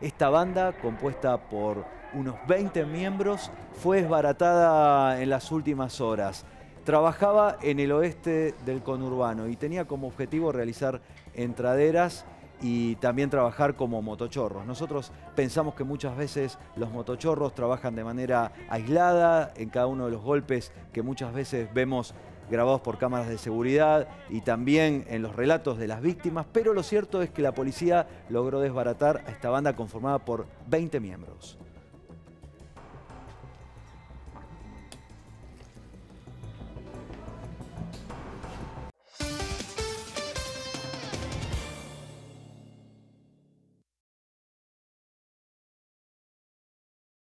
Esta banda, compuesta por unos 20 miembros, fue desbaratada en las últimas horas. Trabajaba en el oeste del conurbano y tenía como objetivo realizar entraderas y también trabajar como motochorros. Nosotros pensamos que muchas veces los motochorros trabajan de manera aislada en cada uno de los golpes que muchas veces vemos grabados por cámaras de seguridad y también en los relatos de las víctimas, pero lo cierto es que la policía logró desbaratar a esta banda conformada por 20 miembros.